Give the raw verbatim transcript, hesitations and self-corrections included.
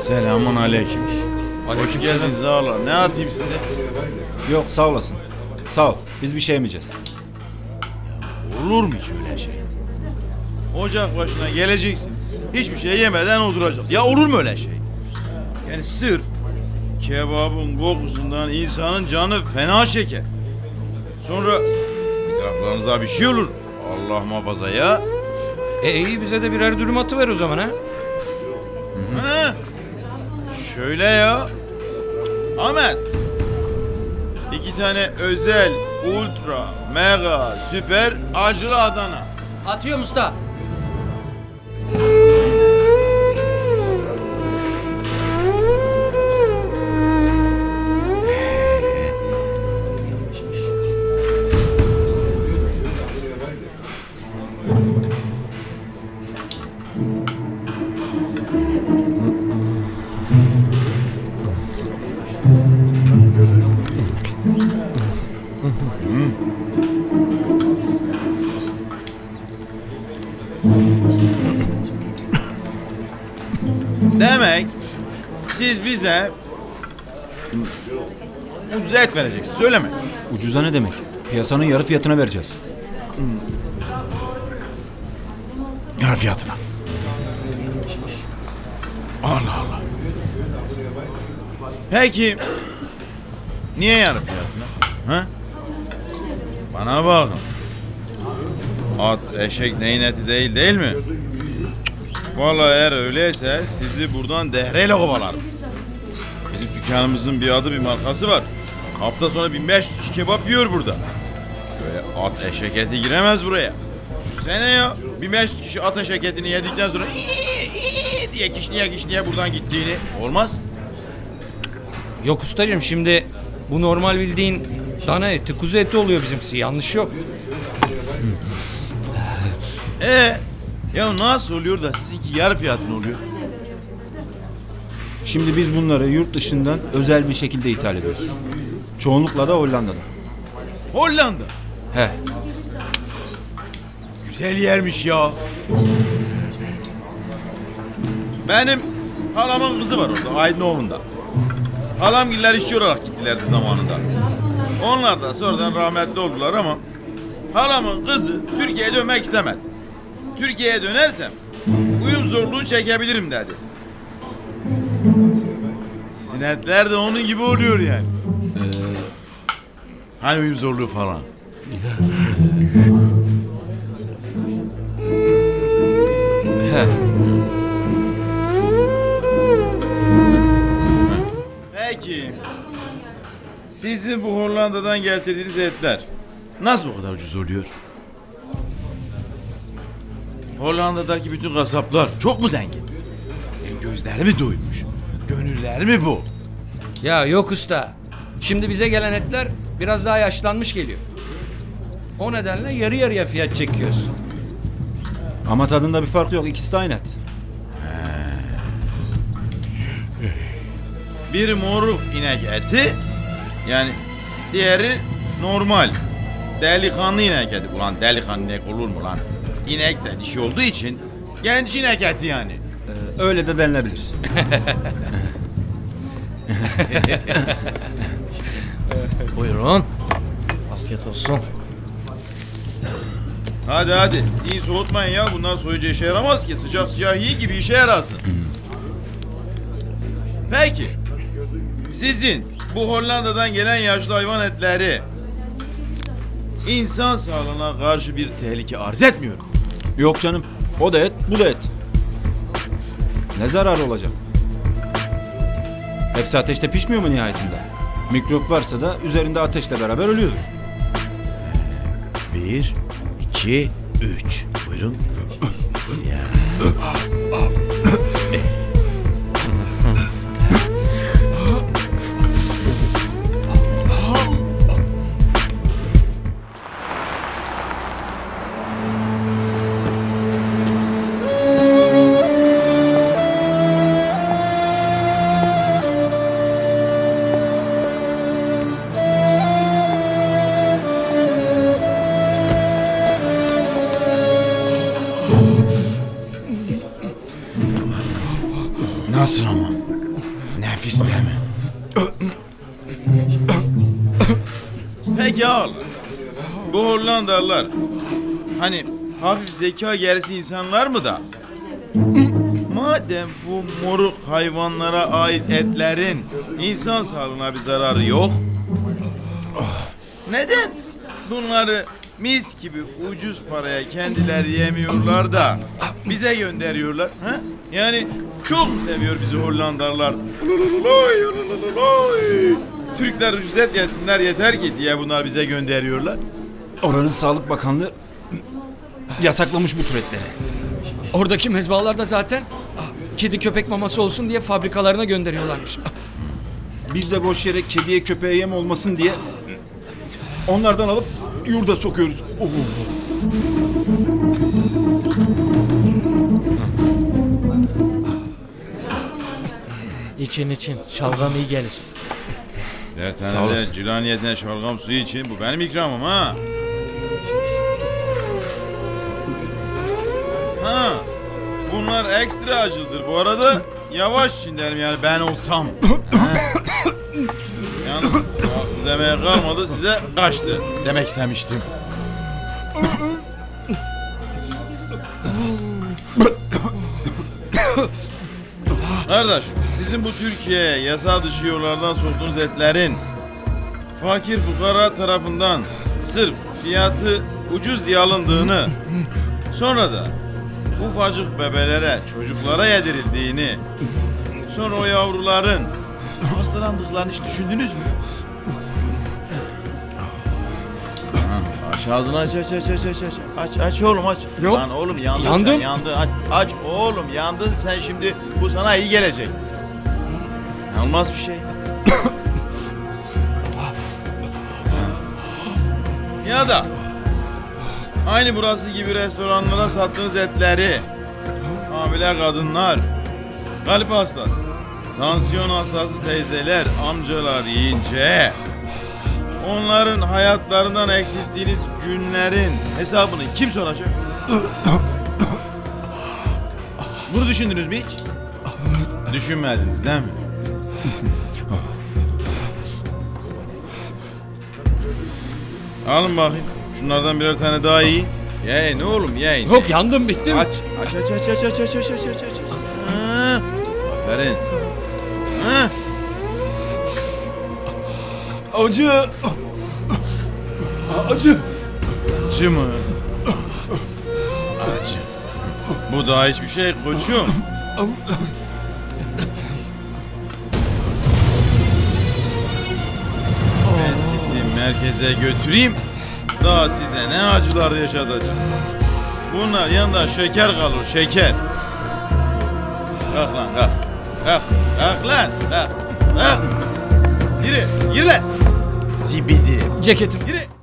Selamun aleyküm. Aleyküm Hoş geldiniz ağalar. Ne atayım size? Yok sağ olasın. Sağ ol. Biz bir şey yemeyeceğiz. Olur mu hiç öyle şey? Ocak başına geleceksiniz. Hiçbir şey yemeden oturacaksınız. Ya olur mu öyle şey? Yani sırf kebabın kokusundan insanın canı fena çeker. Sonra bir taraflarınızda bir şey olur. Allah muhafaza ya. E iyi, bize de birer dürüm atıver o zaman ha. Ha? Şöyle ya. Ahmet. İki tane özel, ultra, mega, süper acılı Adana. Atıyorum usta. Demek siz bize ucuz et vereceksiniz, söyleme. Ucuza ne demek? Piyasanın yarı fiyatına vereceğiz. Yarı fiyatına. Allah Allah. Peki niye yarı fiyatına? Ha? Bana bakın. At, eşek neyin eti değil değil mi? Vallahi eğer öyleyse sizi buradan dehreyle kovalarım. Bizim dükkanımızın bir adı, bir markası var. Hafta sonu bin beş yüz kişi kebap yiyor burada. Böyle at eşek eti giremez buraya. Düşünsene ya, bin beş yüz kişi at eşek etini yedikten sonra iyi iyi diye kişniye kişniye buradan gittiğini. Olmaz. Yok ustacığım, şimdi bu normal bildiğin dana eti, kuzu eti oluyor bizimkisi. Yanlış yok. Ee, ya nasıl oluyor da sizinki yarı fiyatına oluyor? Şimdi biz bunları yurt dışından özel bir şekilde ithal ediyoruz. Çoğunlukla da Hollanda'da. Hollanda. He. Güzel yermiş ya. Benim halamın kızı var orada, Aydınolu'nda. Halamgiller işçi olarak gittilerdi zamanında. Onlar da sonradan rahmetli oldular ama halamın kızı Türkiye'ye dönmek istemedi. Türkiye'ye dönersem uyum zorluğu çekebilirim dedi. Sizin etler de onun gibi oluyor yani. Ee... Hani uyum zorluğu falan. He. Peki. Sizin bu Hollanda'dan getirdiğiniz etler nasıl bu kadar ucuz oluyor? Hollanda'daki bütün kasaplar çok mu zengin? Benim gözlerimi doymuş. Gönüllerimi bu. Ya yok usta. Şimdi bize gelen etler biraz daha yaşlanmış geliyor. O nedenle yarı yarıya fiyat çekiyoruz. Ama tadında bir fark yok. İkisi de aynı et. Biri moruk inek eti, yani diğeri normal delikanlı inek eti. Ulan delikanlı inek olur mu lan? İnek de dişi olduğu için genç inek eti yani. Ee, öyle de denilebilir. Buyurun. Afiyet olsun. Hadi hadi, iyi soğutmayın ya, bunlar soyucu işe yaramaz ki. Sıcak sıcak iyi gibi işe yarasın. Peki, sizin bu Hollanda'dan gelen yaşlı hayvan etleri insan sağlığına karşı bir tehlike arz etmiyor mu? Yok canım. O da et, bu da et. Ne zararı olacak? Hepsi ateşte pişmiyor mu nihayetinde? Mikrop varsa da üzerinde ateşle beraber ölüyordur. Bir, iki, üç. Buyurun. Ya. Nasıl ama? değil mi? Peki ağalar. Bu Hollandalılar hani hafif zeka gerisi insanlar mı da? Madem bu moruk hayvanlara ait etlerin insan sağlığına bir zararı yok, neden bunları mis gibi ucuz paraya kendileri yemiyorlar da bize gönderiyorlar? Ha? Yani çok mu seviyor bizi Hollandalılar? Türkler ucuz et yesinler yeter ki diye bunlar bize gönderiyorlar. Oranın Sağlık Bakanlığı yasaklamış bu tür etleri. Oradaki mezbahalar da zaten kedi köpek maması olsun diye fabrikalarına gönderiyorlarmış. Biz de boş yere kediye köpeğe yem olmasın diye onlardan alıp yurda sokuyoruz. Oh. İçin için. Şalgam iyi gelir. Bir Sağ tane de olasın. cila niyetine şalgam suyu için bu benim ikramım ha. Ha. Bunlar ekstra acıdır bu arada. Yavaş için derim yani ben olsam. Yalnız bu demeye kalmadı size kaçtı demek istemiştim. Kardeş, sizin bu Türkiye'ye yasa dışı yollardan soktuğunuz etlerin fakir fukara tarafından sırf fiyatı ucuz diye alındığını, sonra da ufacık bebelere, çocuklara yedirildiğini, sonra o yavruların hastalandıklarını hiç düşündünüz mü? Aç ağzını aç aç aç aç aç aç aç aç oğlum aç. Yok. Lan oğlum yandın Yandım. sen yandın aç aç oğlum yandın sen şimdi bu sana iyi gelecek. Olmaz bir şey. Ya da aynı burası gibi restoranlara sattığınız etleri hamile kadınlar, kalp hastası, tansiyon hastası teyzeler, amcalar yiyince onların hayatlarından eksilttiğiniz günlerin hesabını kim soracak? Bunu düşündünüz mü hiç? Düşünmediniz değil mi? Alın bakayım. Şunlardan birer tane daha iyi. Ye ne oğlum ye. Yok yandım bittim. Aç aç aç aç aç aç aç aç aç aç aç. Ha. Aferin. Ha. Acı. Acı. Acı mı? Acı. Bu daha hiçbir şey koçum. Ben sizi merkeze götüreyim. Daha size ne acılar yaşatacağım. Bunlar yanında şeker kalır şeker. Kalk lan kalk. Kalk. Kalk lan kalk. Kalk. Yürü. Yürü lan. Zibidi. Ceketim. Yürü.